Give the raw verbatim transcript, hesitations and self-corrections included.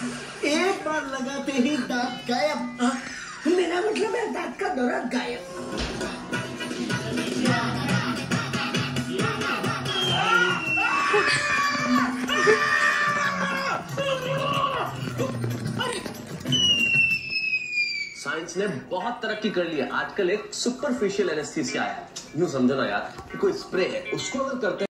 एक बार लगाते ही दांत गायब। मेरा मतलब है दांत का दौरा गायब। साइंस ने बहुत तरक्की कर ली है। आजकल एक सुपरफिशियल एनेस्थीसिया आया है। यूं समझो ना यार कि कोई स्प्रे है, उसको अगर करते